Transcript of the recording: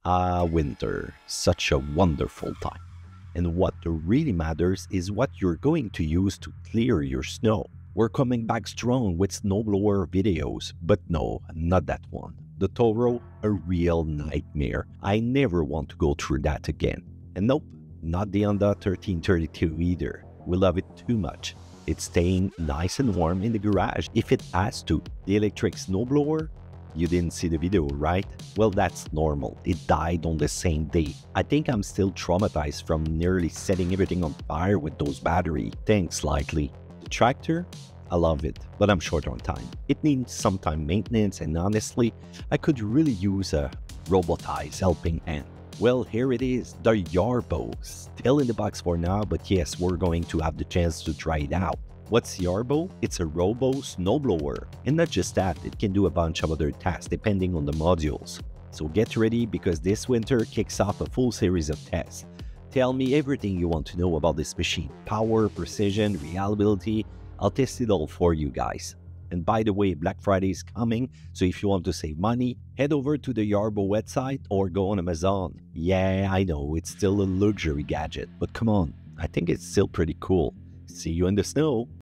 Winter, such a wonderful time. And what really matters is what you're going to use to clear your snow. We're coming back strong with snowblower videos, but no, not that one. The Toro, a real nightmare. I never want to go through that again. And nope, not the Honda 1332 either. We love it too much. It's staying nice and warm in the garage if it has to. The electric snowblower? You didn't see the video, right? Well, that's normal. It died on the same day. I think I'm still traumatized from nearly setting everything on fire with those batteries. Thanks slightly. The tractor? I love it, but I'm short on time. It needs some time maintenance, and honestly, I could really use a robotized helping hand. Well, here it is, the Yarbo. Still in the box for now, but yes, we're going to have the chance to try it out. What's Yarbo? It's a Yarbo Snow Blower. And not just that, it can do a bunch of other tasks depending on the modules. So get ready, because this winter kicks off a full series of tests. Tell me everything you want to know about this machine. Power, precision, reliability. I'll test it all for you guys. And by the way, Black Friday is coming, so if you want to save money, head over to the Yarbo website or go on Amazon. Yeah, I know, it's still a luxury gadget, but come on, I think it's still pretty cool. See you in the snow!